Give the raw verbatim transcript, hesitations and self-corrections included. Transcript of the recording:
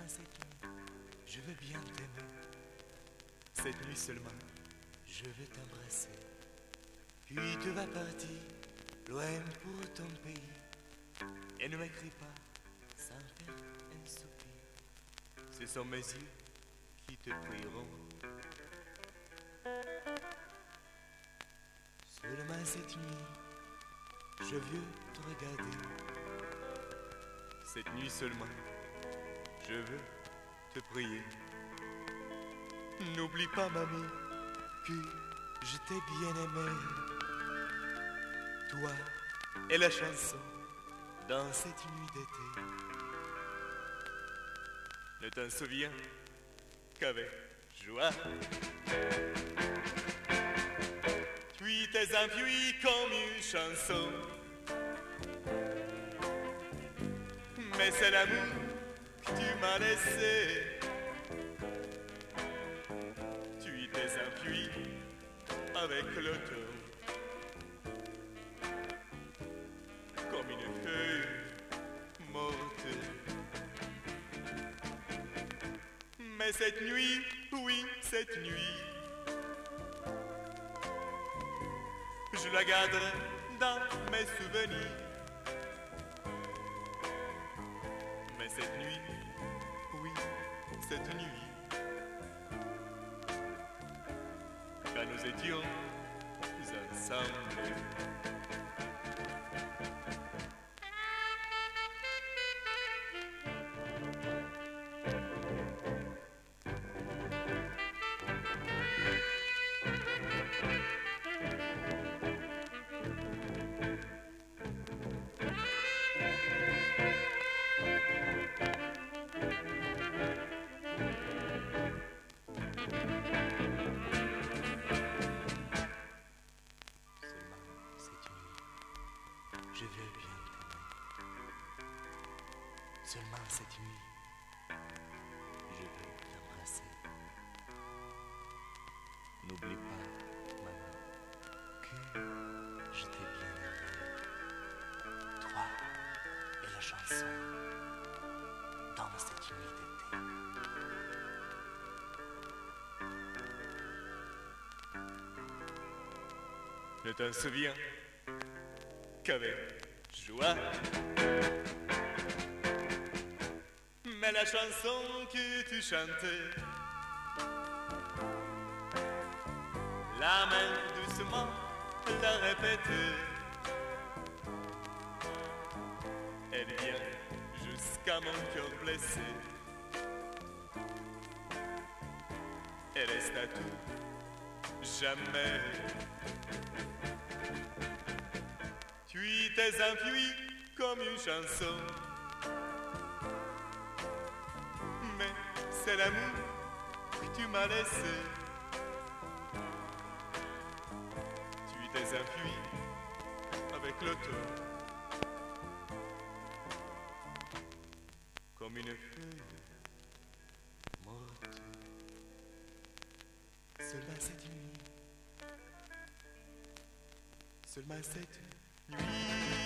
Seulement cette nuit, je veux bien t'aimer. Cette nuit seulement, je veux t'embrasser. Puis tu vas partir, loin pour ton pays. Et ne m'écris pas, sans faire un soupir. Ce sont mes yeux qui te prieront. Seulement cette nuit, je veux te regarder. Cette nuit seulement, je veux te prier. N'oublie pas, mamie, que je t'ai bien aimé. Toi et la chanson dans cette nuit d'été. Ne t'en souviens qu'avec joie. Tu t'es enfui comme une chanson. Mais c'est l'amour que tu m'as laissé. Tu t'es enfui avec l'automne, comme une feuille morte. Mais cette nuit, oui, cette nuit, je la garderai dans mes souvenirs. Mais cette nuit, oui, cette nuit, quand nous étions ensemble. Je veux bien t'aimer. Seulement cette nuit, je veux t'embrasser. N'oublie pas, maman, que je t'ai bien aimé. Toi et la chanson dans cette nuit d'été. Ne t'en souviens qu'avec joie. Mais la chanson que tu chantais, la main doucement l'a répétée. Elle vient jusqu'à mon cœur blessé. Elle reste à tout jamais. Tu t'es enfui comme une chanson. Mais c'est l'amour que tu m'as laissé. Tu t'es enfui avec l'automne, comme une feuille morte. Seulement cette nuit, seulement cette nuit.